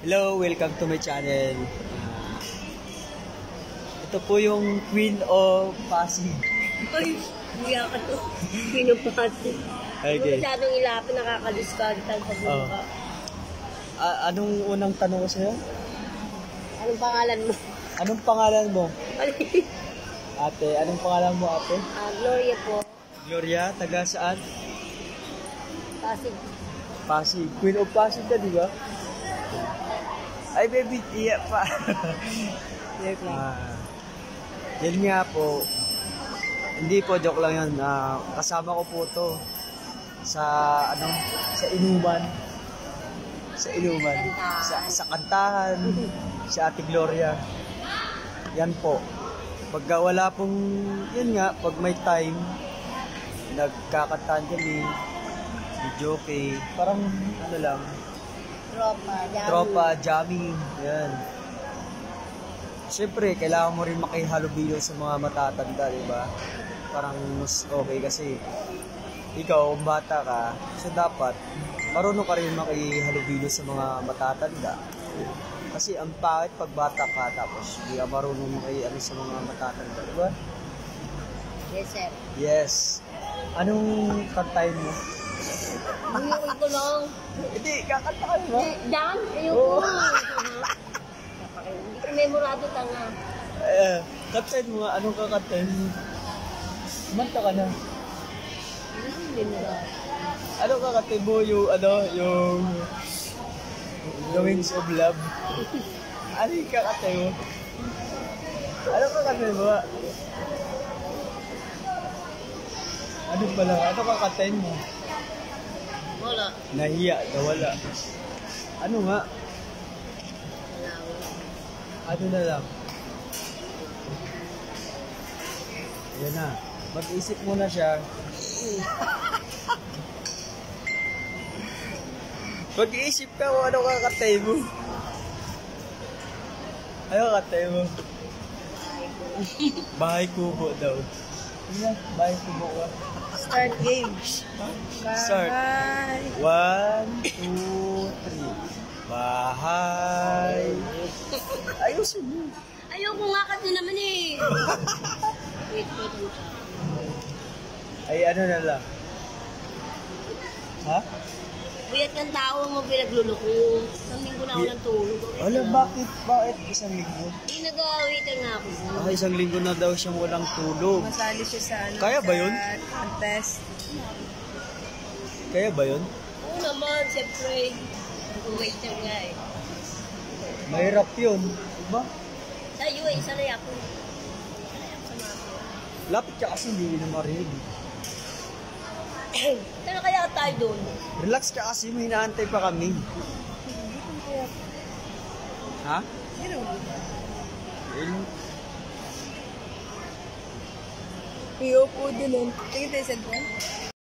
Hello, welcome to my channel. Ito po yung Queen of Pasig. Ay, hiya ka to. Queen of Pasig. Okay. Masyadong ilapin, nakakadiskalitan sa buka. Anong unang tanong ko sa'yo? Anong pangalan mo? Anong pangalan mo? Ate, anong pangalan mo, ate? Gloria po. Gloria, taga saan? Pasig. Pasig. Queen of Pasig ka, di ba? Ay, baby, iya pa. Yan nga po. Hindi po, joke lang yan. Kasama ko po to sa, sa inuman. Sa inuman. Sa kantahan. Si Ate Gloria. Yan po. Pagka wala pong, yan nga, pag may time, nagkakantahan kami, video okay, parang ano lang, tropa, jamming, yan. Siyempre, kailangan mo rin makihalubilo sa mga matatanda, di ba? Parang mas okay kasi ikaw, kung bata ka, so dapat marunong ka rin makihalubilo sa mga matatanda. Kasi ang pangit pag bata ka, tapos hindi ka marunong makiano sa mga matatanda, di ba? Yes, sir. Yes. Anong kantahin mo? Ayoko ko lang. Hindi, kakantahan mo. Dan, ayoko. Hindi ko memorado tanga. Kantahin mo nga, anong kakantahin mo? Manta ka na. Hindi memorado. Anong kakantahin mo yung, yung The Wings of Love? Ano yung kakantahin mo? Anong kakantahin mo? Ano pala? Ano kakantahin mo? Wala. Nahiya, nawala. Ano nga? Ano na lang? Yan na. Mag-isip muna siya. Mag-iisip ka kung ano kakatay mo. Ano kakatay mo? Bahay kubo daw. Bahay kubo ka. Start games. Start. 1, 2, 3. Bahay. Ayusin mo. Ayoko nga kasi naman eh. Wait. Ay, ano na lang. Ha? Buyat ng tao mo pinagluloko. Isang linggo na ako ng tulog. Wala, bakit? Bakit isang linggo? Hindi nag-awitan nga ako. Isang linggo na daw siyang walang tulog. Masali siya sa Kaya ba yun? Contest. Kaya ba yun? Oo naman, siyempre. Nag-waiter nga eh. Mahirap yun. Diba? Sa iyo eh, sanay ako. Sanay ako sa mga ako. Lapit ka kasi hindi na marinig. Saan kaya tayo doon? Relax ka kasi, may hinaantay pa kami. Ha? Iyo po din. Tingin tayo sa